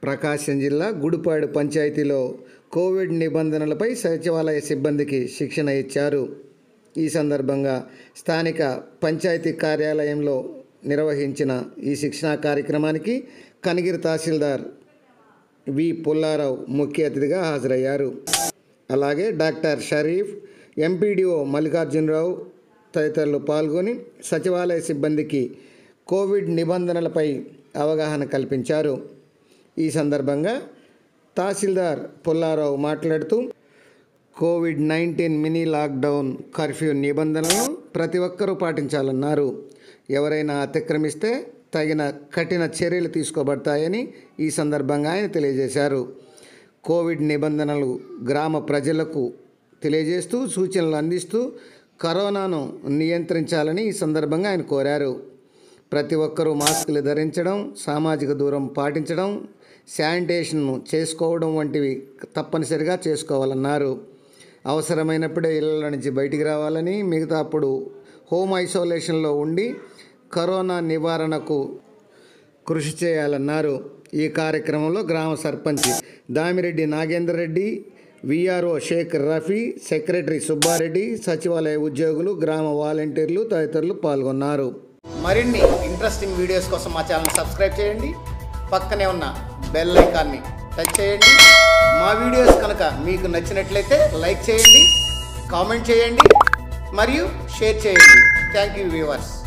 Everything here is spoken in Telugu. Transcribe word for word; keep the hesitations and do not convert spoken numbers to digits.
ప్రకాశం జిల్లా గుడిపాడు పంచాయతీలో కోవిడ్ నిబంధనలపై సచివాలయ సిబ్బందికి శిక్షణ ఇచ్చారు. ఈ సందర్భంగా స్థానిక పంచాయతీ కార్యాలయంలో నిర్వహించిన ఈ శిక్షణా కార్యక్రమానికి కనిగిరి తహసీల్దార్ వి పుల్లారావు ముఖ్య అతిథిగా హాజరయ్యారు. అలాగే డాక్టర్ షరీఫ్, ఎంపీడీఓ మల్లికార్జునరావు తదితరులు పాల్గొని సచివాలయ సిబ్బందికి కోవిడ్ నిబంధనలపై అవగాహన కల్పించారు. ఈ సందర్భంగా తహసీల్దార్ పుల్లారావు మాట్లాడుతూ covid nineteen mini lockdown curfew నిబంధనలను ప్రతి ఒక్కరూ పాటించాలన్నారు. ఎవరైనా అతిక్రమిస్తే తగిన కఠిన చర్యలు తీసుకోబడతాయని ఈ సందర్భంగా ఆయన తెలియజేశారు. కోవిడ్ నిబంధనలు గ్రామ ప్రజలకు తెలియజేస్తూ సూచనలు అందిస్తూ కరోనాను నియంత్రించాలని ఈ సందర్భంగా ఆయన కోరారు. ప్రతి ఒక్కరూ మాస్కులు ధరించడం, సామాజిక దూరం పాటించడం, శానిటేషన్ చేసుకోవడం వంటివి తప్పనిసరిగా చేసుకోవాలన్నారు. అవసరమైనప్పుడే ఇళ్ల నుంచి బయటికి రావాలని, మిగతా అప్పుడు హోమ్ ఐసోలేషన్లో ఉండి కరోనా నివారణకు కృషి చేయాలన్నారు. ఈ కార్యక్రమంలో గ్రామ సర్పంచ్ దామిరెడ్డి నాగేందర్ రెడ్డి, విఆర్ఓ షేక్ రఫీ, సెక్రటరీ సుబ్బారెడ్డి, సచివాలయ ఉద్యోగులు, గ్రామ వాలంటీర్లు తదితరులు పాల్గొన్నారు. మరిన్ని ఇంట్రెస్టింగ్ వీడియోస్ కోసం మా ఛానల్ సబ్స్క్రైబ్ చేయండి. పక్కనే ఉన్న బెల్ ఐకాన్ని టచ్ చేయండి. మా వీడియోస్ కనుక మీకు నచ్చినట్లయితే లైక్ చేయండి, కామెంట్ చేయండి మరియు షేర్ చేయండి. Thank you viewers.